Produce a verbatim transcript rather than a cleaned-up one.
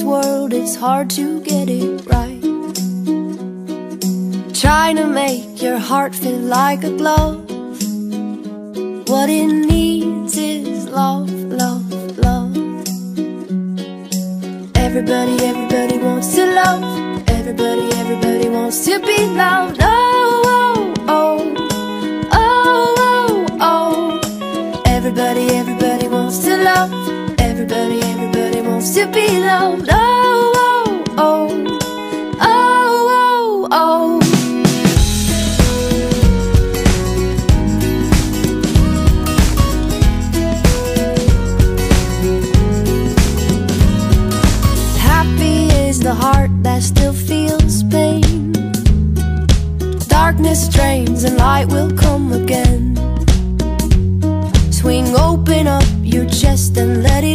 world, it's hard to get it right. Trying to make your heart feel like a glove. What it needs is love, love, love. Everybody, everybody wants to love. Everybody, everybody wants to be loved. Oh, oh, oh, oh, oh, oh. Everybody, everybody wants to love. Everybody, everybody wants to be loved. Oh, oh, oh, oh, oh, oh. The heart that still feels pain. Darkness drains and light will come again. Swing open up your chest and let it